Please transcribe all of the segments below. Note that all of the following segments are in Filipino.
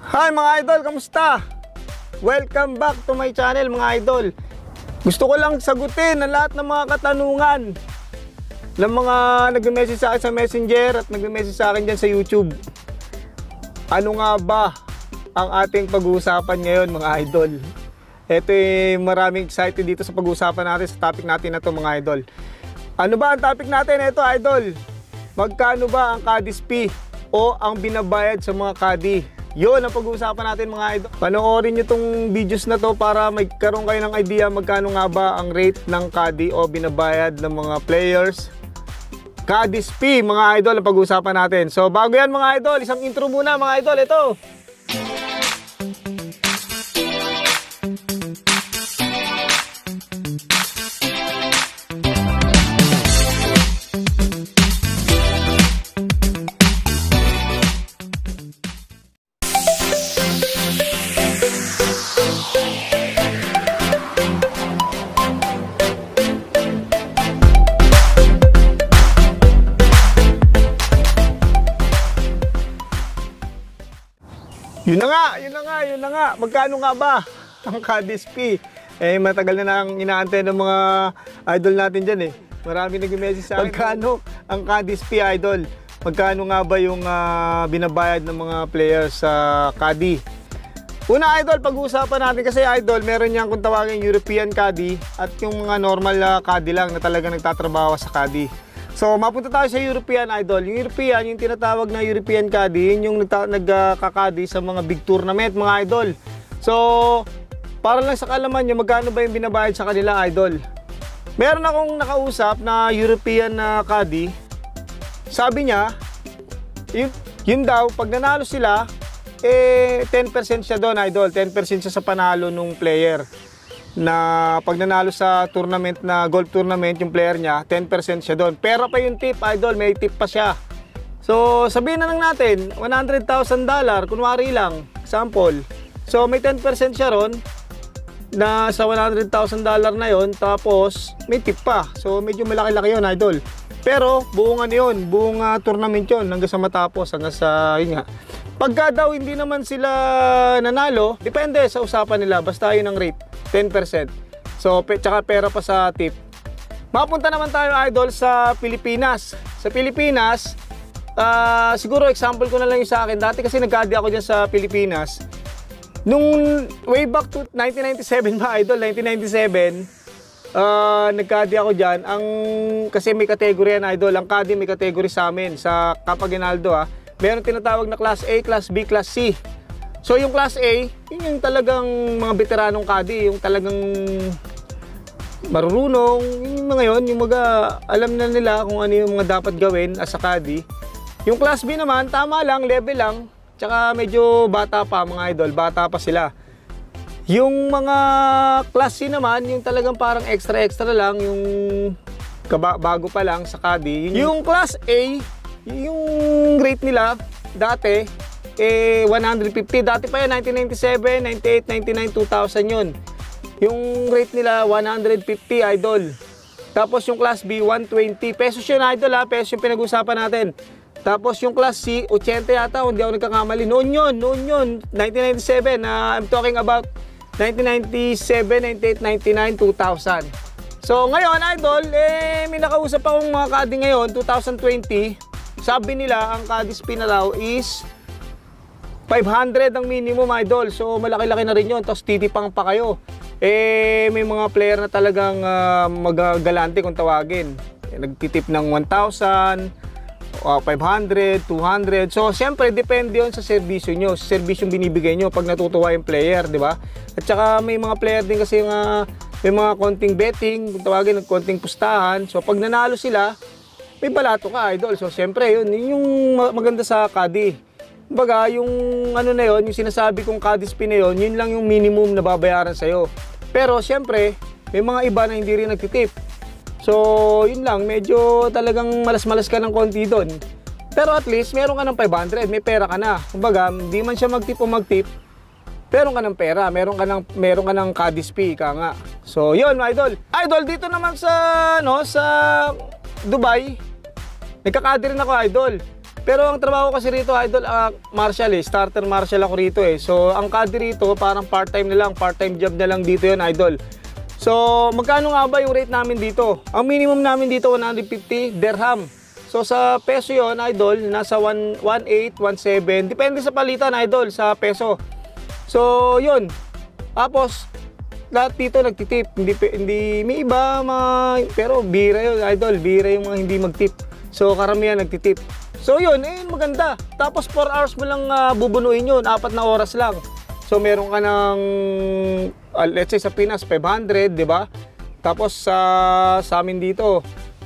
Hi mga idol, kamusta? Welcome back to my channel mga idol. Gusto ko lang sagutin ang lahat ng mga katanungan ng mga nagme-message sa akin sa Messenger at nagme-message sa akin dyan sa YouTube. Ano nga ba ang ating pag-uusapan ngayon mga idol? Ito maraming excited dito sa pag-uusapan natin sa topic natin na to mga idol. Ano ba ang topic natin? Ito idol, magkano ba ang Caddies fee o ang binabayad sa mga caddy? Yun ang pag-uusapan natin mga idol. Panoorin nyo tong videos na to para magkaroon kayo ng idea magkano nga ba ang rate ng caddy o binabayad ng mga players. Caddies fee mga idol ang pag-uusapan natin. So bago yan mga idol, isang intro muna mga idol. Ito. Yun na nga. Magkano nga ba ang Caddies fee? Matagal na nang inaantay ng mga idol natin dyan Marami nag-message sa akin. Magkano ang Caddies fee idol? Magkano nga ba yung binabayad ng mga players sa caddy? Una idol, pag-uusapan natin kasi idol, meron niyang kung tawagin European Caddie at yung mga normal caddy lang na talaga nagtatrabaho sa caddy. So, mapunta tayo sa European idol. Yung European, yung tinatawag na European Caddie, yun yung nagkakaddy sa mga big tournament, mga idol. So, para lang sa kaalaman nyo, magkano ba yung binabayad sa kanila, idol? Meron akong nakausap na European Caddie. Sabi niya, yun daw, pag nanalo sila, 10% siya doon, idol. 10% siya sa panalo nung player. Na pag nanalo sa tournament na golf tournament yung player niya, 10% siya doon. Pero pa yung tip, idol, may tip pa siya. So, sabihin na lang natin, $100,000, kunwari lang, example. So, may 10% siya ron na sa $100,000 na yon, tapos may tip pa. So, medyo malaki-laki yon, idol. Pero, buong ano yun, buong tournament yon hanggang sa matapos, hanggang sa, yun nga. Pagka daw hindi naman sila nanalo, depende sa usapan nila, basta yun ang rate. 10%. So, tsaka pera pa sa tip. Mapunta naman tayo idol sa Pilipinas. Sa Pilipinas, siguro example ko na lang yung sa akin. Dati kasi nag-caddy ako dyan sa Pilipinas. Nung way back to 1997 ba idol, 1997, nag-caddy ako dyan. Kasi may category yan idol. Ang caddy may category sa amin, sa Capaginaldo meron tinatawag na Class A, Class B, Class C. So yung Class A, yun yung talagang mga veteranong caddy, yung talagang marurunong, yung mga yun, yung alam na nila kung ano yung mga dapat gawin as a caddy. Yung Class B naman, tama lang, level lang, tsaka medyo bata pa mga idol, bata pa sila. Yung mga Class C naman, yung talagang parang extra lang, yung bago pa lang sa caddy. Yung Class A, yung rate nila dati, 150. Dati pa yan, 1997, 98, 99, 2000 yun. Yung rate nila, 150 idol. Tapos yung Class B, 120. Pesos yun idol pesos yung pinag-usapan natin. Tapos yung Class C, 80 yata, hindi ako nagkakamali. Noon yun, 1997. I'm talking about 1997, 98, 99, 2000. So ngayon idol, may nakausap akong mga caddy ngayon, 2020. Sabi nila, ang Caddies fee na raw is 500 ang minimum idol. So malaki-laki na rin yun. Tapos titipang pa kayo. May mga player na talagang magagalante kung tawagin. Nagtitip ng 1,000, 500, 200. So siyempre depende yun sa serbisyo nyo. Sa serbisyong binibigay nyo pag natutuwa yung player, di ba? At saka may mga player din kasi may mga konting betting, kung tawagin, konting pustahan. So pag nanalo sila, may balato ka idol. So siyempre yun yung maganda sa caddy. Kumbaga, yung ano na yun, yung sinasabi kong Caddies fee na yun, yun lang yung minimum na babayaran sa'yo. Pero siyempre, may mga iba na hindi rin nagtitip. So, yun lang, medyo talagang malas-malas ka ng konti doon. Pero at least, meron ka ng 500, may pera ka na. Kumbaga, hindi man siya magtip o magtip, meron ka ng pera, meron ka ng Caddies fee, ka nga. So, yun, idol. Idol, dito naman sa Dubai, nagka-caddy rin ako, idol. Pero ang trabaho kasi rito, idol, marshal starter marshal ako rito So, ang caddy rito, parang part-time na lang, part-time job na lang dito yun, idol. So, magkano nga ba yung rate namin dito? Ang minimum namin dito, 150 dirham. So, sa peso yon idol, nasa 1.8, 1.7. Depende sa palitan, idol, sa peso. So, yun. Tapos, lahat dito nagtitip. Hindi may iba, pero bira yun, idol. Bira yung mga hindi magtip. So, karamihan nagtitip. So yun, maganda. Tapos 4 hours mo lang bubunuin yun, 4 na oras lang. So meron ka ng, let's say sa Pinas, 500, di ba? Tapos sa amin dito,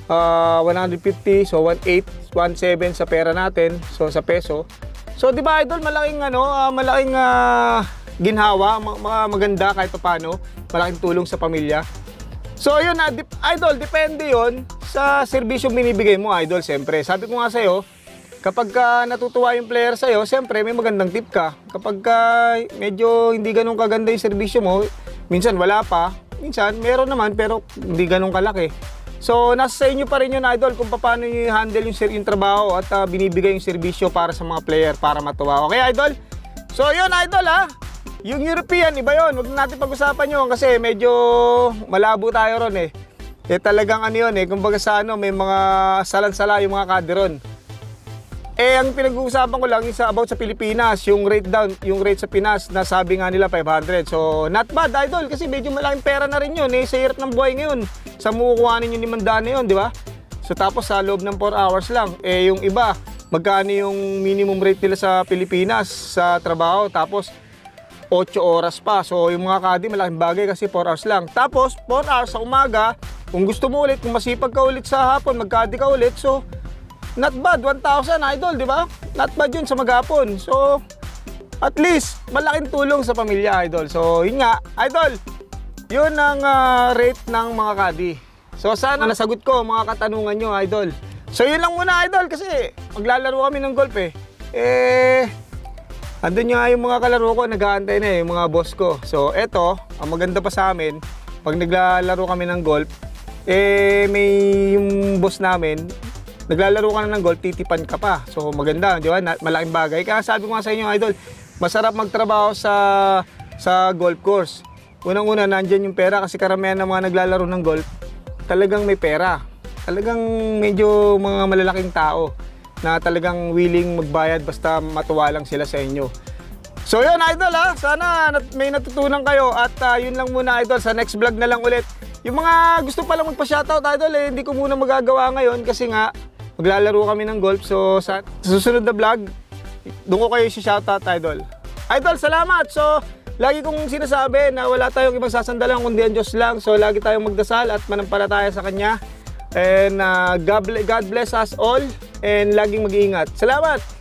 150, so 1.8, 1.7 sa pera natin, so sa peso. So di ba idol, malaking malaking ginhawa, maganda kahit paano, malaking tulong sa pamilya. So yun idol, depende yun sa serbisyong binibigay mo, idol, siyempre. Sabi ko nga sa'yo, kapag natutuwa yung player sa'yo, siyempre may magandang tip ka. Kapag medyo hindi ganun kaganda yung serbisyo mo, minsan wala pa, minsan meron naman pero hindi ganun kalaki. So nasa sa inyo pa rin yun, idol, kung paano nyo i-handle yung trabaho at binibigay yung serbisyo para sa mga player para matuwa. Okay, idol? So yun, idol, yung European, iba yun. Huwag natin pag-usapan yun kasi medyo malabo tayo ron talagang yun kumbaga sa may mga salan-sala yung mga caddy ron. Ang pinag-uusapan ko lang is about sa Pilipinas, yung rate sa Pinas na sabi nga nila 500. So, not bad, idol, kasi medyo malaking pera na rin yun sa hirap ng buhay ngayon. Sa mukukuhanin yung 500 na yun, di ba? So, tapos sa loob ng 4 hours lang. Yung iba, magkano yung minimum rate nila sa Pilipinas sa trabaho, tapos 8 oras pa. So, yung mga caddy, malaking bagay kasi 4 hours lang. Tapos, 4 hours sa umaga, kung gusto mo ulit, kung masipag ka ulit sa hapon, mag-caddy ka ulit, so, not bad, 1,000 idol, di ba? Not bad yun sa maghapon. So, at least, malaking tulong sa pamilya, idol. So, yun nga, idol, yun ang rate ng mga caddy. So, sana nasagot ko mga katanungan nyo, idol. So, yun lang muna, idol, kasi maglalaro kami ng golf andun nga yung mga kalaro ko, nag-aantay na yung mga boss ko. So, eto, ang maganda pa sa amin, pag naglalaro kami ng golf, may yung boss namin, naglalaro ka na ng golf, titipan ka pa. So maganda, di ba? Malaking bagay. Kaya sabi ko nga sa inyo, idol, masarap magtrabaho sa golf course. Unang-una, nandyan yung pera kasi karamihan ng mga naglalaro ng golf, talagang may pera. Talagang medyo mga malalaking tao na talagang willing magbayad basta matuwa lang sila sa inyo. So yun, idol, sana may natutunan kayo at yun lang muna, idol. Sa next vlog na lang ulit. Yung mga gusto palang magpa-shoutout, idol, hindi ko muna magagawa ngayon kasi nga maglalaro kami ng golf. So sa susunod na vlog, doon ko kayo si-shoutout, idol. Idol, salamat! So, lagi kong sinasabi na wala tayong ibang sasandalan kundi ang Diyos lang. So, lagi tayong magdasal at manampalataya sa Kanya. And God bless us all and laging mag-iingat. Salamat!